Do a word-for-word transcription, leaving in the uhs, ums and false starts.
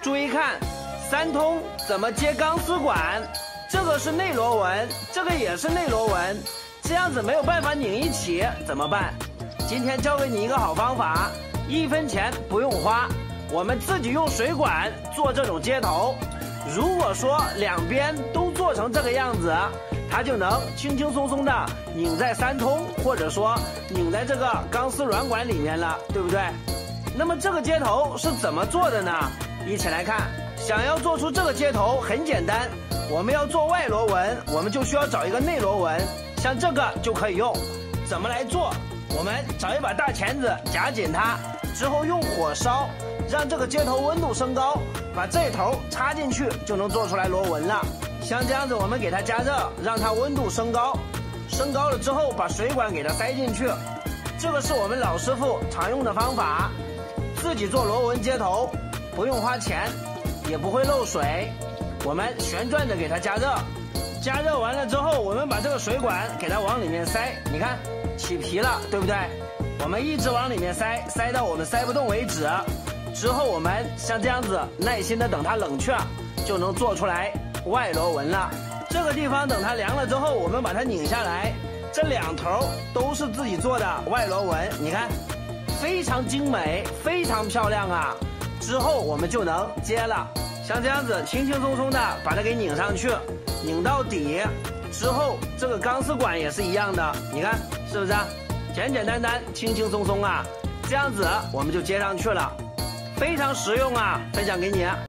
注意看，三通怎么接钢丝管？这个是内螺纹，这个也是内螺纹，这样子没有办法拧一起，怎么办？今天教给你一个好方法，一分钱不用花，我们自己用水管做这种接头。如果说两边都做成这个样子，它就能轻轻松松的拧在三通，或者说拧在这个钢丝软管里面了，对不对？那么这个接头是怎么做的呢？一起来看。想要做出这个接头很简单，我们要做外螺纹，我们就需要找一个内螺纹，像这个就可以用。怎么来做？我们找一把大钳子夹紧它，之后用火烧，让这个接头温度升高，把这头插进去就能做出来螺纹了。像这样子，我们给它加热，让它温度升高，升高了之后把水管给它塞进去。这个是我们老师傅常用的方法，自己做螺纹接头，不用花钱，也不会漏水。我们旋转着给它加热，加热完了之后，我们把这个水管给它往里面塞，你看起皮了，对不对？我们一直往里面塞，塞到我们塞不动为止。之后我们像这样子耐心的等它冷却，就能做出来外螺纹了。这个地方等它凉了之后，我们把它拧下来，这两头都是自己做的外螺纹，你看非常精美，非常漂亮啊。之后我们就能接了，像这样子轻轻松松的把它给拧上去，拧到底之后，这个钢丝管也是一样的，你看是不是简简单单轻轻松松啊？这样子我们就接上去了，非常实用啊，分享给你。